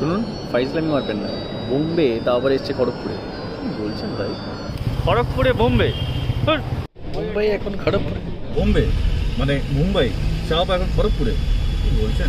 শুনুন, ফাইজলামি মারবেন না। বোম্বে তা আবার এসছে খড়গপুরে, বলছেন তাই? খড়গপুরে বোম্বে, মুম্বাই এখন খড়গপুরে। বোম্বে মানে মুম্বাই, চাপ এখন খড়গপুরে, কি বলছেন?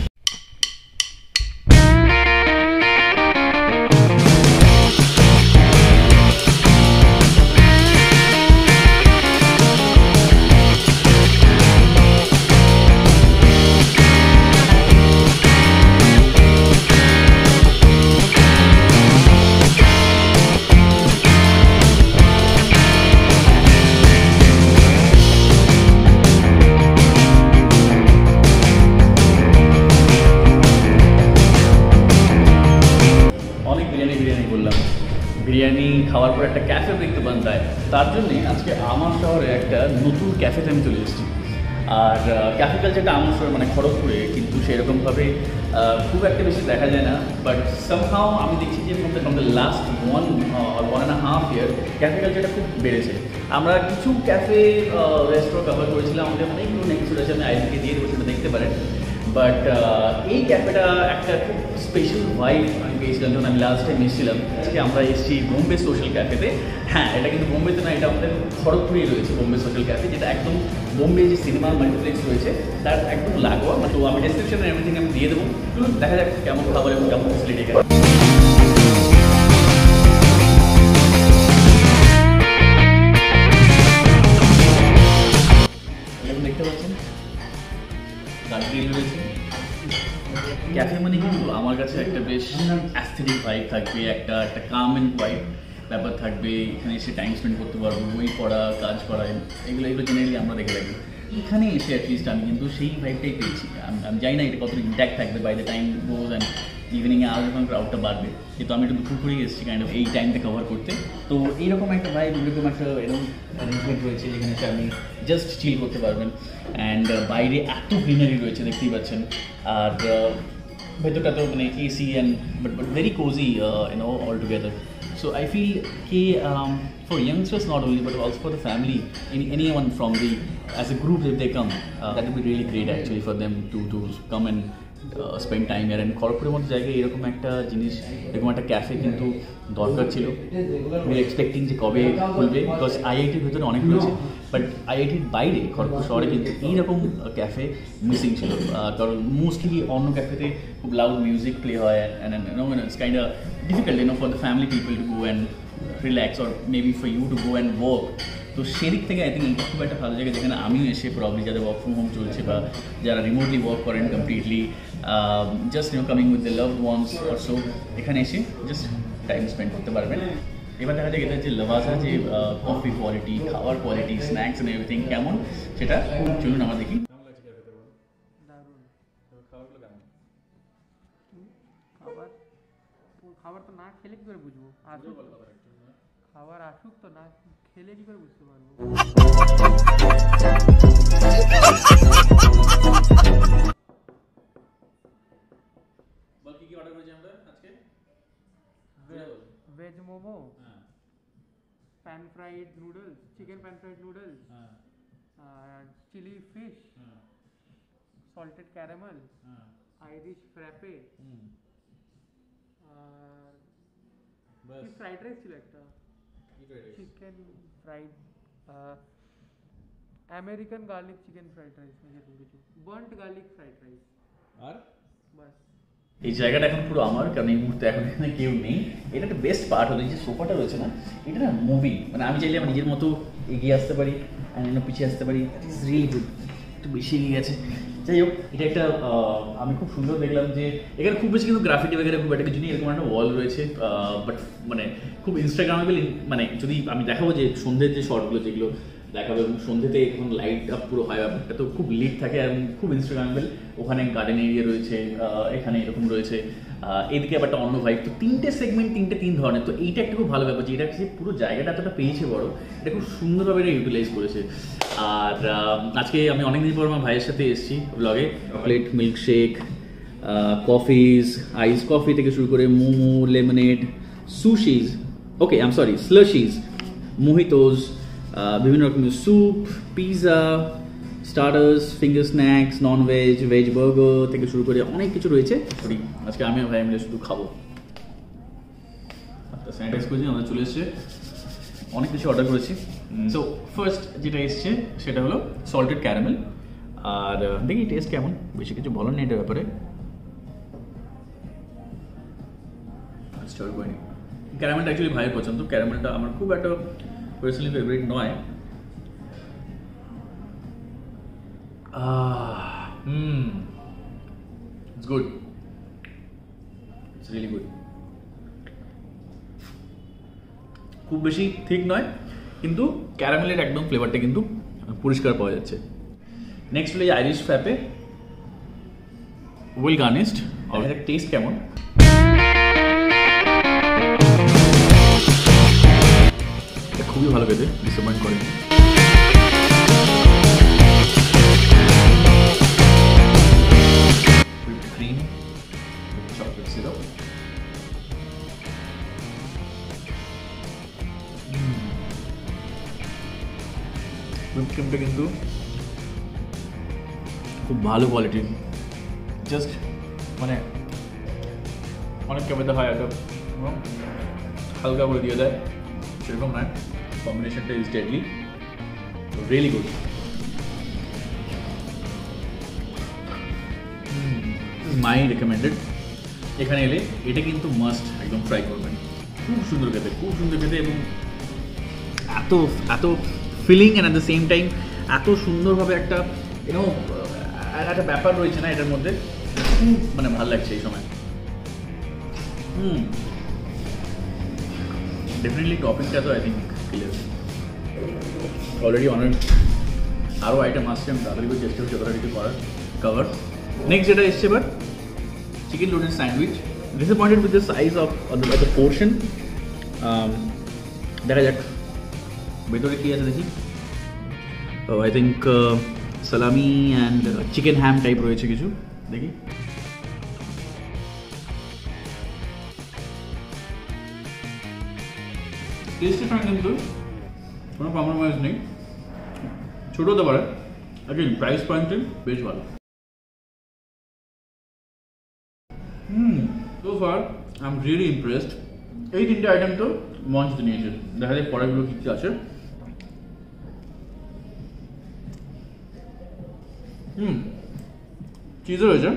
বিরিয়ানি খাওয়ার পর একটা ক্যাফে দেখতে বানতে হয়, তার জন্যে আজকে আমার শহরে একটা নতুন ক্যাফেতে আমি চলে এসেছি। আর ক্যাফে কালচারটা আমার শহরে মানে খড়গপুরে কিন্তু সেরকমভাবে খুব একটা বেশি দেখা যায় না, বাট সামহাও আমি দেখছি যে from the last 1.5 year cafe কালচারটা খুব বেড়েছে। আমরা কিছু ক্যাফে রেস্টুরেন্ট কভার করেছিলাম, আমাদের অনেকগুলো নেক্সট রয়েছে, আমি আইডিকে দিয়ে দেবো, সেটা দেখতে পারেন। বাট এই ক্যাফেটা একটা খুব স্পেশাল ভাইব আমি পেয়েছিলাম যখন আমি লাস্ট টাইম এসেছিলাম। আজকে আমরা এসেছি বোম্বে সোশ্যাল ক্যাফেতে। হ্যাঁ, এটা কিন্তু বোম্বেতে না, এটা আমাদের খড়গপুরেই রয়েছে বোম্বে সোশ্যাল ক্যাফে, যেটা একদম বোম্বে যে সিনেমা মাল্টিপ্লেক্স রয়েছে তার একদম লাগোয়া। তো আমি ডেসক্রিপশনে এভরিথিং আমি দিয়ে দেবো, দেখা যাক কেমন খাবার এবং কেমন ফেসিলিটি এখানে। দেখতে পাচ্ছেন ক্যাফে মানে কিন্তু আমার কাছে একটা বেশ অ্যাস্থেটিক ভাইব থাকবে, একটা কাম অ্যান্ড কোয়াইট ব্যাপার থাকবে। এখানে এসে টাইম স্পেন্ড করতে পারবো, বই পড়া, কাজ করা, এগুলো জেনারেলি আমরা দেখে থাকি। এখানে এসে অ্যাটলিস্ট আমি কিন্তু সেই ভাইবটাই পেয়েছি। আমি জানি না এটা কতটা ইন্ট্যাক্ট থাকবে by the time goes and ইভিনিংয়ে আরও যখন ক্রাউডটা বাড়বে, কিন্তু আমি একটু দুপুর করেই এসেছি কাইন্ড অফ এই টাইমটা কভার করতে। তো এইরকম একটা ভাইব, এরকম একটা অ্যারেঞ্জমেন্ট রয়েছে যেখানে এসে আপনি জাস্ট চিল করতে পারবেন। অ্যান্ড বাইরে এত গ্রিনারি রয়েছে দেখতেই পাচ্ছেন, আর ভেতরটা তো মানে AC and but very cosy all together. So I feel for youngsters not only but also for the family, anyone from the as a group if they come, that would be really great actually for them to come and spend time here. And খড়গপুরের মতো জায়গায় এরকম একটা জিনিস, এরকম একটা cafe কিন্তু দরকার ছিল। উই এক্সপেক্টিং যে কবে খুলবে, বিকজ আইআইটির ভিতরে অনেক রয়েছে, বাট আইআইটির বাইরে খড়গপুর শহরে কিন্তু এইরকম ক্যাফে মিসিং ছিল। কারণ মোস্টলি অন্য ক্যাফেতে খুব লাউড মিউজিক প্লে হয়, and it's kind of difficult for the family people to go and relax or maybe for you to go and work. তো সেদিক থেকে আই থিঙ্ক এটা খুব একটা ভালো জায়গা, যেখানে আমিও এসে প্রবলি যাদের ওয়ার্ক ফ্রম হোম চলছে বা যারা রিমোটলি ওয়ার্ক করেন completely, just coming with the loved ones or so, এখানে এসে জাস্ট টাইম স্পেন্ড করতে পারবেন। এবার দেখা যায় এটা যে লাভাসা যে কফি কোয়ালিটি, খাওয়ার কোয়ালিটি, স্ন্যাক্স অ্যান্ড এভরিথিং কেমন সেটা চলুন আমরা দেখি। খাবার তো না খেলে কি করে বুঝবো? খাবার আসুক তো, না খেলে কি করে বুঝতে পারবো? বল কি অর্ডার করেছি আমরা আজকে? Veg momo, pan fried noodles, chicken pan fried noodles, chilli fish, salted caramel, Irish frappe, আর ফ্রাইড রাইস ছিল একটা, chicken fried American garlic chicken fried rice, কিছু বার্ন্ট গার্লিক ফ্রাইড রাইস, আর বাস। এই জায়গাটা এখন পুরো আমার, কারণ এই মুহূর্তে এখন এখানে কেউ নেই। এটা একটা বেস্ট পার্ট হলো, যে সোফাটা রয়েছে না, এটা না মুভি, মানে আমি চাইলে আমার নিজের মতো এগিয়ে আসতে পারি, পিছিয়ে আসতে পারি। ইট ইজ রিয়েলি গুড, একটু বেশি এগিয়ে গেছে। যাই হোক, এটা একটা আমি খুব সুন্দর দেখলাম যে এখানে খুব বেশি কিন্তু গ্রাফিটি বেগারে খুব একটা কিছু নেই, এরকম একটা ওয়াল রয়েছে, বাট মানে খুব ইনস্টাগ্রামেবল। মানে যদি আমি দেখাবো যে সন্ধ্যের যে শর্টগুলো যেগুলো দেখাবো, এবং সন্ধ্যেতে এখন লাইট আপ পুরো হয় ব্যাপারটা, তো খুব লিট থাকে এবং খুব ইনস্টাগ্রামেবল। ওখানে গার্ডেন এরিয়া রয়েছে, এখানে এরকম রয়েছে, এদিকে আবার একটা অন্য ভাইব। তো তিনটে সেগমেন্ট, তিন ধরনের। তো এইটা একটা খুব ভালো ব্যাপার যে এটা পুরো জায়গাটা এতটা পেয়েছে বড়, এটা খুব সুন্দরভাবে এটা ইউটিলাইজ করেছে। আর আজকে আমি অনেকদিন পর আমার ভাইয়ের সাথে এসেছি ব্লগে। Plate milkshake, coffees, ice coffee থেকে শুরু করে momo, lemonade, sushis, okay I am sorry slushies, mojitos, বিভিন্ন রকমের soup, pizza, starters, finger snacks, non veg, veg burger থেকে শুরু করে অনেক কিছু রয়েছে। আজকে আমি আর ভাই মিলে শুধু খাবো। স্যানিটাইজ করেছি, আমাদের চলে এসছে, অনেক কিছু অর্ডার করেছি। সো ফার্স্ট যেটা এসছে সেটা হলো সল্টেড ক্যারামেল। আর দেখি টেস্ট কেমন, বেশি কিছু বলার নেই এটার ব্যাপারে। ক্যারামেলটা অ্যাকচুয়ালি ভাইয়ের পছন্দ, ক্যারামেলটা আমার খুব একটা পার্সোনালি ফেভারিট নয়। It's good. It's really good. খুব বেশি ঠিক নয়, কিন্তু ক্যারামেলের একদম ফ্লেভারটা কিন্তু পরিষ্কার পাওয়া যাচ্ছে। নেক্সট হলো আইরিশ ফ্র্যাপে, ওয়েল গার্নিশড। আর এর টেস্ট কেমন? খুবই ভালো খেতে, ডিসঅ্যাপয়েন্ট করে। ক্রিম, চকলেট সিরাপ, হুইপ ক্রিমটা কিন্তু খুব ভালো কোয়ালিটির। জাস্ট মানে অনেক ক্যামেতে হয় একটা হালকা করে দিয়ে দেয়, সেরকম নয়। কম্বিনেশনটা is deadly, really good. My recommended. এখানে এলে এটা কিন্তু মাস্ট একদম ট্রাই করবেন। খুব সুন্দর খেতে, খুব সুন্দর খেতে, এবং এত এত filling and at the same time এত সুন্দরভাবে একটা একটা ব্যাপার রয়েছে না এটার মধ্যে, খুব মানে ভালো লাগছে এই সময়। ডেফিনেটলি টপিংটা তো আই থিঙ্ক ক্লিয়ার, অলরেডি অনেক আরও আইটেম আসছে, আমি তাড়াতাড়ি করে চেষ্টা করছি যতটা কিছু করার কভার। নেক্সট যেটা এসছে এবার chicken loaded sandwich. Disappointed with the size of the portion. দেখা যাক ভেতরে কী আছে দেখি। I think salami and chicken ham type রয়েছে কিছু, দেখি। টেস্টের সঙ্গে কিন্তু কোনো কম্প্রোমাইজ নেই, ছোটো হতে পারে, অ্যাকচুয়ালি প্রাইস পয়েন্টে বেশ ভালো। So far I am really impressed. এই তিনটে আইটেম তো মঞ্চ নিয়েছে, দেখা যায় পরেরগুলো কী কী আছে। চিজও রয়েছে,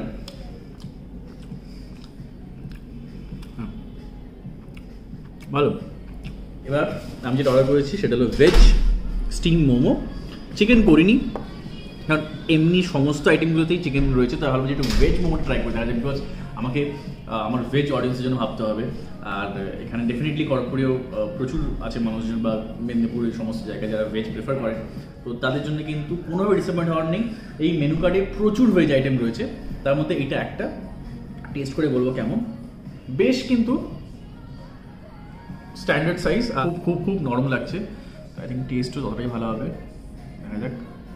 ভালো। এবার আমি যেটা অর্ডার করেছি সেটা হলো ভেজ স্টিম মোমো। চিকেন করিনি, কারণ এমনি সমস্ত আইটেমগুলোতেই চিকেন রয়েছে, তো ভাবলাম যে একটু ভেজ মোমো ট্রাই করে দেখা যায়, বিকজ আমাকে আমার ভেজ অডিয়েন্সের জন্য ভাবতে হবে। আর এখানে ডেফিনেটলি খড়গপুরেও প্রচুর আছে মানুষজন, বা মেদিনীপুরের সমস্ত জায়গায় যারা ভেজ প্রেফার করে, তো তাদের জন্য কিন্তু কোনোভাবে ডিসঅ্যাপয়েন্ট হওয়ার নেই। এই মেনু কার্ডে প্রচুর ভেজ আইটেম রয়েছে, তার মধ্যে এটা একটা টেস্ট করে বলবো কেমন। বেশ কিন্তু স্ট্যান্ডার্ড সাইজ, খুব খুব খুব নরম লাগছে। আই থিঙ্ক টেস্টও ততটাই ভালো হবে, দেখা যাক।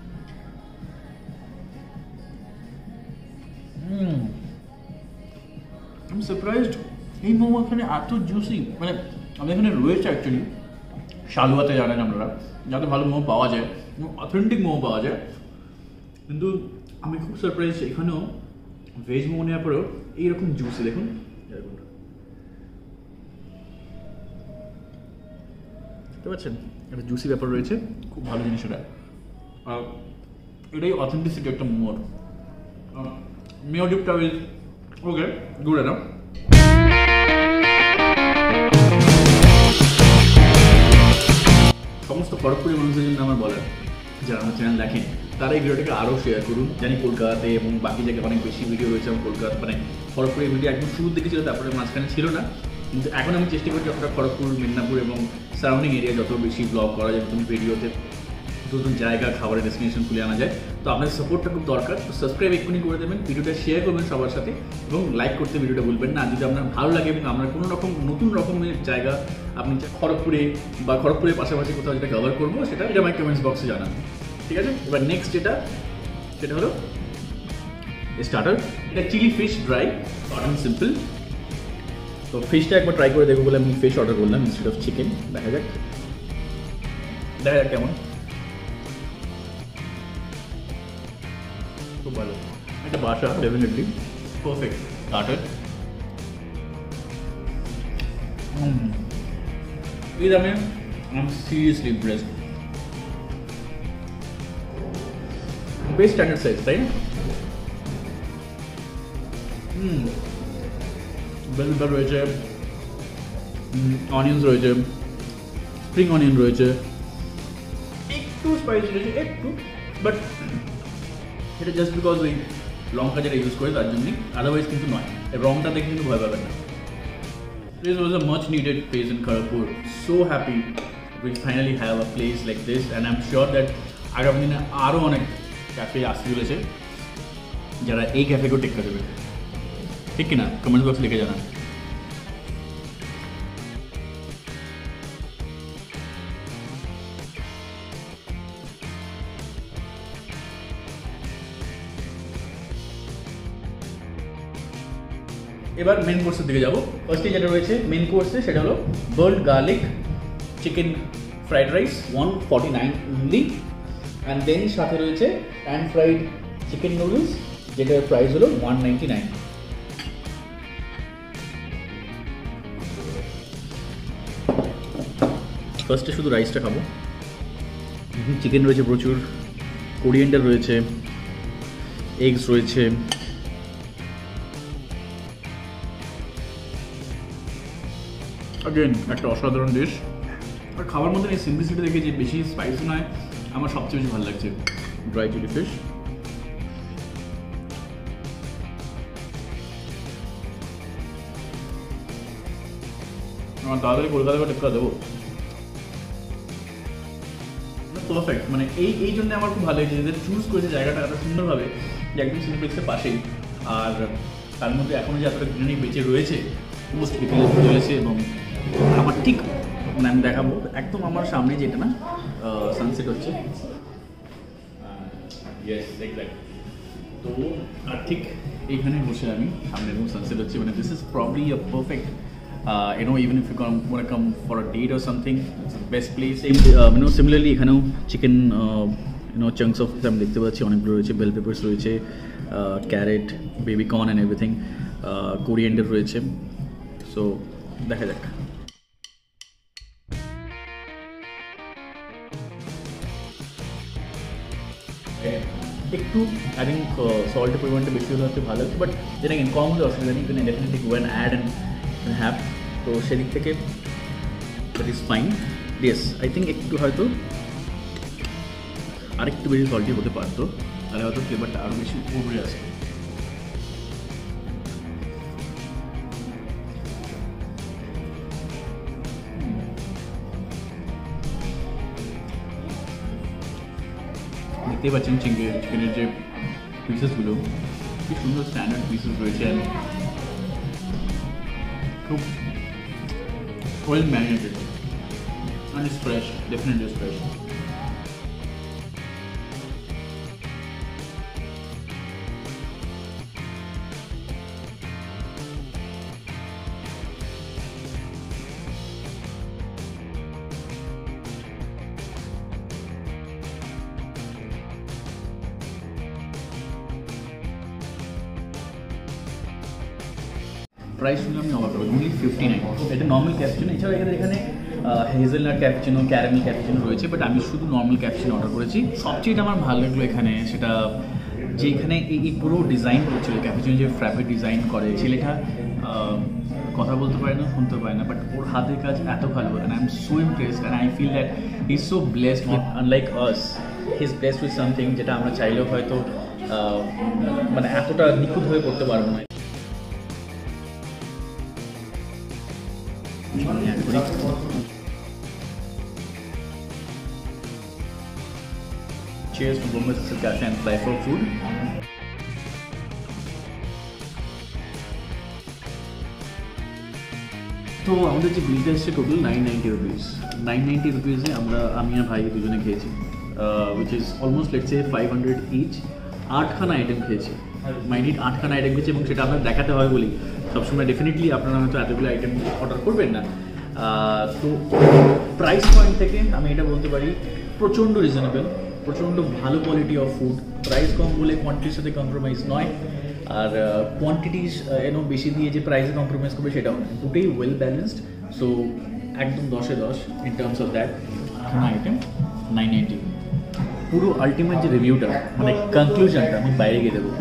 আমি সারপ্রাইজড, এই মোমো এখানে এত জুসি। মানে আমাদের এখানে রয়েছে অ্যাকচুয়ালি শালুয়াতে, জানেন আপনারা, যাতে ভালো মোমো পাওয়া যায়, অথেন্টিক মোমো পাওয়া যায়, কিন্তু আমি খুব সারপ্রাইজ এখানেও ভেজ মোমো নেওয়ার পরেও এইরকম জুসি। দেখুন, বুঝতে পারছেন, একটা জুসি ব্যাপার রয়েছে, খুব ভালো জিনিস এটা। আর এটাই অথেন্টিসিটি একটা মোমোর। মেয়ো ডিপটা উইথ ওকে গুড এনাফ। সমস্ত খড়গপুরের মানুষদের জন্য আমার বলার, যারা আমার চ্যানেল দেখেন তারা এই ভিডিওটাকে আরও শেয়ার করুন। জানি কলকাতাতে এবং বাকি জায়গায় অনেক বেশি ভিডিও রয়েছে, আমার কলকাতা মানে খড়গপুরের ভিডিও একদম শুরুর দিকে ছিল, তারপরে মাঝখানে ছিল না, কিন্তু এখন আমি চেষ্টা করছি যতটা খড়গপুর, মেদিনীপুর এবং সারাউন্ডিং এরিয়া যত বেশি ব্লগ করা যায়, নতুন ভিডিওতে নতুন জায়গা, খাবারের ডেস্টিনেশন খুলে আনা যায়। তো আপনাদের সাপোর্টটা খুব দরকার, তো সাবস্ক্রাইব এক্ষুনি করে দেবেন, ভিডিওটা শেয়ার করবেন সবার সাথে, এবং লাইক করতে ভিডিওটা ভুলবেন না। যদি আপনার ভালো লাগে এবং আমরা কোনো রকম নতুন রকমের জায়গা আপনি খড়গপুরে বা খড়গপুরের পাশাপাশি কোথাও যেটা কভার করবো, সেটা এটা আমার কমেন্টস বক্সে জানান, ঠিক আছে? এবার নেক্সট সেটা হলো স্টার্টার। এটা chilli fish dry, short and simple. তো ফিশটা একবার ট্রাই করে দেখবো বলে আমি ফিশ অর্ডার করলাম ইনস্টেড অফ চিকেন। দেখা যাক কেমন। খুব ভালো একটা বাসা ডেফিনেটলি পারফেক্ট স্টার্টার এই দামে আই এম সিরিয়াসলি ইমপ্রেসড বেশ স্ট্যান্ডার্ড সাইজ তাই না বেল পেপার রয়েছে অনিয়ন্স রয়েছে স্প্রিং অনিয়ন রয়েছে একটু স্পাইসি রয়েছে একটু বাট এটা জাস্ট বিকজ ওই লঙ্কা যেটা ইউজ করে তার জন্যই আদারওয়াইজ কিন্তু নয় রংটা দেখে কিন্তু ভয় পাবেন না This was a much needed place in Kharagpur. So happy we finally have a place like this and I'm sure that আগামী দিনে আরও অনেক ক্যাফে আসতে চলেছে যারা এই ক্যাফেকেও টেক্কা দেবে ঠিক কিনা কমেন্ট বক্স লিখে জানান এবার মেন কোর্সের দিকে যাবো ফার্স্টে যেটা রয়েছে মেন কোর্সে সেটা হলো burnt garlic chicken fried rice 149 only and then সাথে রয়েছে প্যান ফ্রাইড চিকেন নুডলস যেটার প্রাইস হলো 199 ফার্স্টে শুধু রাইসটা খাবো চিকেন রয়েছে প্রচুর কোরিয়েন্ডার রয়েছে এগস রয়েছে अगेन একটা অসাধারণ ডিশ আর খাবার মধ্যে এই সিম্পলিসিটি দেখে যে বেশি স্পাইসি নয় আমার সবচেয়ে বেশি ভালো লাগছে ড্রাই চিলি ফিশ আমার তাড়াতাড়ি কলকাতা করে টেক্কা দেবো পারফেক্ট মানে এই জন্য আমার খুব ভালো লেগেছে যে চুজ করেছে জায়গাটা এত সুন্দরভাবে যে একদম সিনেপ্লেক্সের পাশেই আর তার মধ্যে এখনও যে এতটা গ্রিনারি বেঁচে রয়েছে মোস্ট বিকেলে চলেছে এবং আমার ঠিক মানে আমি দেখাবো একদম আমার সামনে যেটা না সানসেট হচ্ছে তো আর ঠিক এইখানে বসে আমি সামনে এবং সানসেট হচ্ছে মানে this is probably a perfect even if you want to come for a date or something, it's the best place. Similarly, এখানেও চিকেন chunks of আমি দেখতে পাচ্ছি অনেকগুলো রয়েছে বেল পেপার্স রয়েছে carrot baby corn and everything coriander রয়েছে so দেখা যাক একটু আই থিঙ্ক সল্টের পরিমাণটা বেশি হলে হচ্ছে ভালো হচ্ছে বাট যেটা কম হলে অসুবিধা নেই কিন্তু definitely go and add and have তো সেদিক থেকে that is fine yes I think একটু হয়তো আরেকটু বেশি সল্টি হতে পারতো তাহলে হয়তো ফ্লেভারটা আরও বেশি উভরে আসতো দেখতেই পাচ্ছেন চিকেনের যে পিসেসগুলো কি সুন্দর স্ট্যান্ডার্ড পিসেস রয়েছে খুব well marinated and it's fresh, definitely it's fresh. Price শুনে আমি অবাক করবো অনলি 59 এটা নর্মাল ক্যাপচিনো এছাড়া এখানে হেজেলনাট ক্যাপচিনো ক্যারামেল ক্যাপচিনো রয়েছে বাট আমি শুধু নর্মাল ক্যাপচিনো অর্ডার করেছি সবচেয়ে আমার ভালো লাগলো এখানে সেটা যে এখানে এই পুরো ডিজাইন করছিল ক্যাপচিনো যে ফ্র্যাপে ডিজাইন করে ছেলেটা কথা বলতে পারে না শুনতে পারে না বাট ওর হাতের কাজ এত ভালো and I am so impressed and I feel that he is so blessed with unlike us he is blessed with something যেটা আমরা চাইলেও হয়তো মানে এতটা নিখুঁত হয়ে করতে পারবো না Cheers to Bombay Social Cafe and Fly for Food. তো আমাদের যে বিলটা এসছে টোটাল 990 রুপিস 990 রুপিসে আমি আর ভাই দুজনে খেয়েছি which is almost let's say 500 each 8খানা আইটেম খেয়েছি মাইন্ড 8খানা আইটেম খেয়েছি এবং সেটা আপনার দেখাতে হয় বলি সবসময় ডেফিনেটলি আপনারা হয়তো এতগুলো আইটেম অর্ডার করবেন না তো প্রাইস পয়েন্ট থেকে আমি এটা বলতে পারি প্রচণ্ড রিজনেবল প্রচণ্ড ভালো কোয়ালিটি অফ ফুড, প্রাইস কম বলে কোয়ান্টিটির সাথে কম্প্রোমাইজ নয়, আর কোয়ান্টিটিস বেশি দিয়ে যে প্রাইসে কম্প্রোমাইজ করবে সেটাও নয়, দুটোই ওয়েল ব্যালেন্সড। সো একদম 10-এ 10 ইন টার্মস অফ দ্যাট। খানা আইটেম 980। পুরো আলটিমেট যে রিভিউটা মানে কনক্লুশনটা আমি বাইরে গিয়ে দেবো।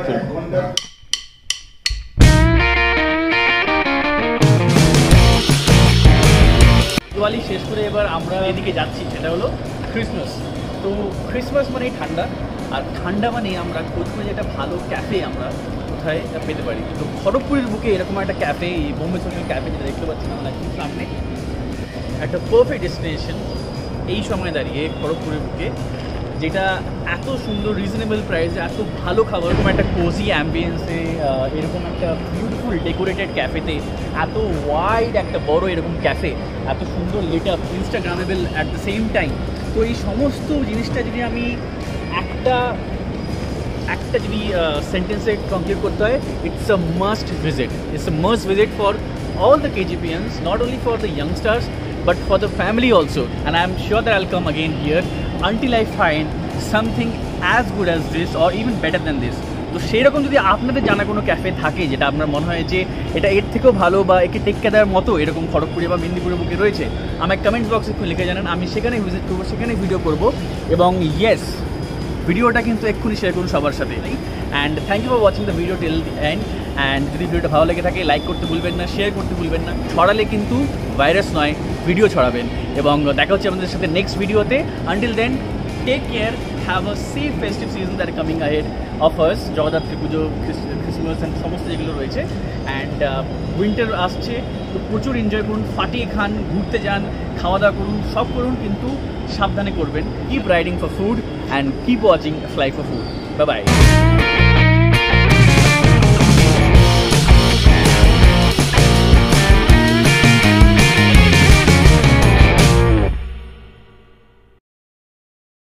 দিওয়ালি শেষ করে এবার আমরা এদিকে যাচ্ছি, সেটা হলো ক্রিসমাস। তো ক্রিসমাস মানেই ঠান্ডা, আর ঠান্ডা মানে আমরা খোঁজ করে যেটা ভালো ক্যাফে আমরা কোথায় পেতে পারি। তো খড়গপুরের বুকে এরকম একটা ক্যাফে, এই বোম্বে সোশ্যাল ক্যাফে যেটা দেখতে পাচ্ছি আমরা সামনে, একটা পারফেক্ট ডেস্টিনেশন এই সময় দাঁড়িয়ে খড়গপুরের বুকে, যেটা এত সুন্দর রিজনেবল প্রাইসে এত ভালো খাবার, এরকম একটা কোজি অ্যাম্বিয়েন্সে, এরকম একটা বিউটিফুল ডেকোরেটেড ক্যাফেতে, এত ওয়াইড একটা বড় এরকম ক্যাফে, এত সুন্দর lit up, instagrammable at the same time. তো এই সমস্ত জিনিসটা যদি আমি একটা যদি সেন্টেন্সে কমপ্লিট করতে হয়, it's a must visit. It's a must visit for all the KGPians, not only for the youngsters but for the family also, and I am sure that I'll come again here until I find something as good as this or even better than this. তো সেই রকম যদি আপনাদের জানা কোনো cafe থাকে যেটা আপনার মনে হয় যে এটা এর থেকেও ভালো বা একে টেক্কা দেওয়ার মতো এরকম খড়গপুরে বা মেদিনীপুরের বুকে রয়েছে, আমার কমেন্ট বক্সে একটু লিখে জানান, আমি সেখানে ভিজিট করবো, সেখানে ভিডিও করব। এবং ইয়েস, ভিডিওটা কিন্তু এক্ষুনি শেয়ার করুন সবার সাথে। And thank you for watching the video till the end. And যদি ভিডিওটা ভালো লেগে থাকে লাইক করতে ভুলবেন না, শেয়ার করতে ভুলবেন না। ছড়ালে কিন্তু ভাইরাস নয়, ভিডিও ছড়াবেন। এবং দেখা হচ্ছে আমাদের সাথে নেক্সট ভিডিওতে। Until then, take care, have a safe festive season that coming ahead of us. Jagaddhatri Puja, Christmas and সমস্ত যেগুলো রয়েছে। অ্যান্ড উইন্টার আসছে, তো প্রচুর এনজয় করুন, ফাটিয়ে খান, ঘুরতে যান, খাওয়া দাওয়া করুন, সব করুন, কিন্তু সাবধানে করবেন। Keep riding for food and keep watching fly for food. Bye by.